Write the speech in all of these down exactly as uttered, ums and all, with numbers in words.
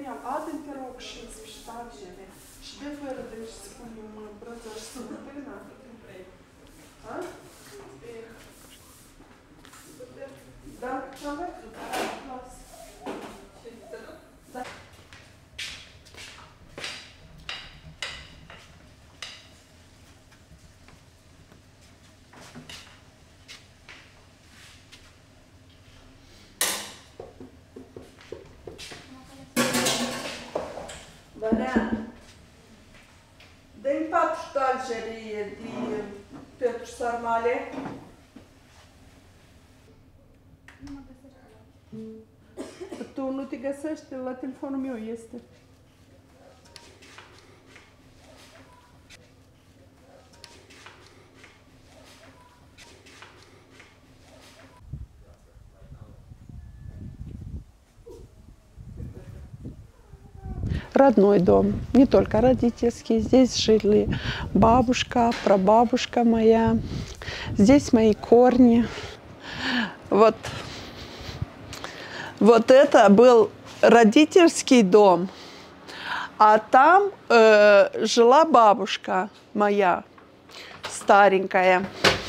понял, один пирог шесть штатжери. Шдефер деш спуню мы бразер сутына. А? Да, человек класс. Да. Varään. Den patstallgeri di Petr Sarmale. Tu nu te găsești, la telefonul meu este. Родной дом, не только родительский. Здесь жили бабушка, прабабушка моя. Здесь мои корни. Вот, вот это был родительский дом. А там э, жила бабушка моя, старенькая.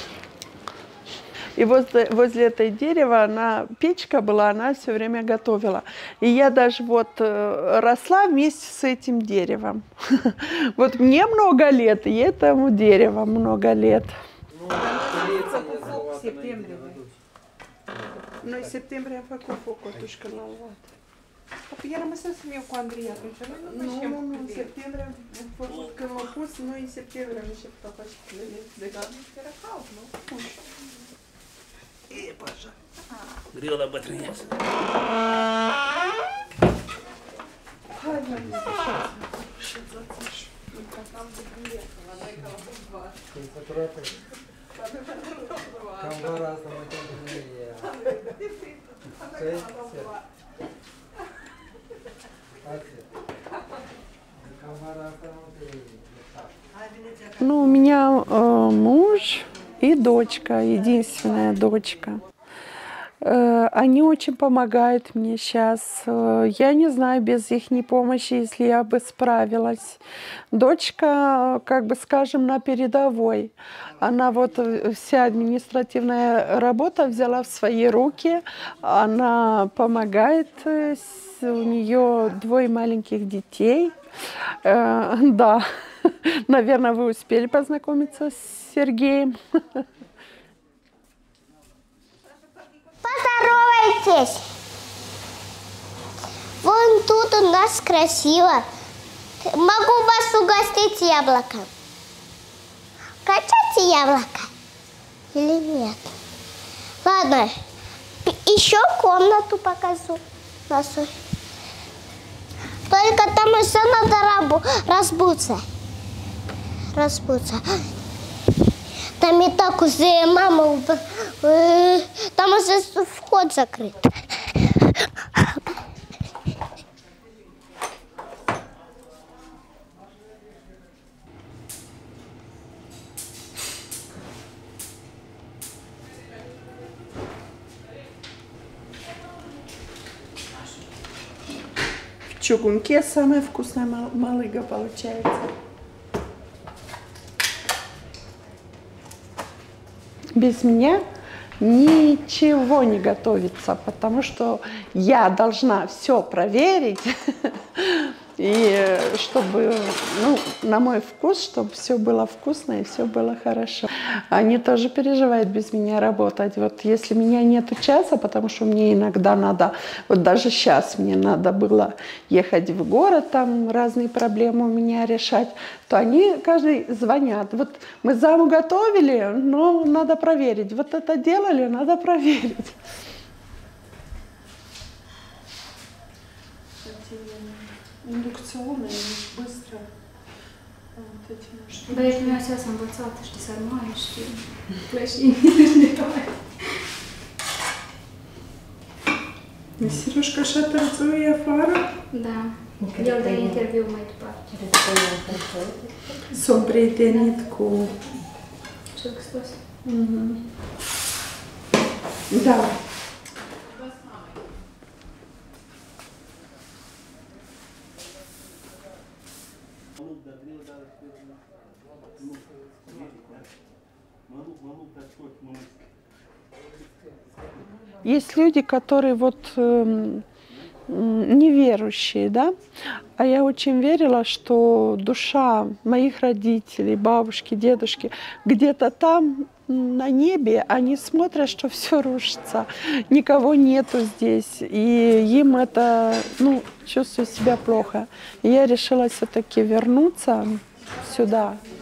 И возле, возле этой дерева она, печка была, она все время готовила. И я даже вот э, росла вместе с этим деревом. Вот мне много лет, и этому дереву много лет. Noi septembrie am făcut focul atunci când l-am luat. Păi eu rămăsesem eu cu Andrei atunci, nu? Nu, nu, nu, în septembrie am făcut, când l-am pus, noi în septembrie am început a face de gata. Era cald, nu? E, Pașa. Greu la bătrâneță. Hai, mai și zațiș. Cam de gândesc, la doi ca la buzbar. Când s-a curată. Cam vara asta mai tot nu e. Ce? Cam vara asta nu te e. Ну, у меня э, муж и дочка, единственная дочка. Э, они очень помогают мне сейчас. Э, я не знаю, без их помощи, если я бы справилась. Дочка, как бы скажем, на передовой. Она вот вся административная работа взяла в свои руки. Она помогает. У нее двое маленьких детей. Э, да. Наверное, вы успели познакомиться с Сергеем. Поздоровайтесь! Вон тут у нас красиво. Могу вас угостить яблоком. Хотите яблоко или нет? Ладно, еще комнату покажу. Только там еще надо разбуться. Разбуться. Там и так уже мама, там уже вход закрыт. В чугунке самая вкусная малыга получается. Без меня ничего не готовится, потому что я должна все проверить, и чтобы, ну, на мой вкус, чтобы все было вкусно и все было хорошо. Они тоже переживают без меня работать. Вот если меня нету часа, потому что мне иногда надо, вот даже сейчас мне надо было ехать в город, там разные проблемы у меня решать, то они каждый звонят. Вот мы заму готовили, но надо проверить. Вот это делали, надо проверить. Индукционные, быстро. Вот эти машины. Да, я меня сейчас învățat, știi, să armai și plășini. Сережка шатărțuie afară? Da. El dă interviu mai departe. S-a prietenit cu... Ce-a găstos? Da. Есть люди, которые вот э, неверующие, да, а я очень верила, что душа моих родителей, бабушки, дедушки где-то там на небе, они смотрят, что все рушится, никого нету здесь, и им это, ну, чувствую себя плохо. И я решила все-таки вернуться сюда,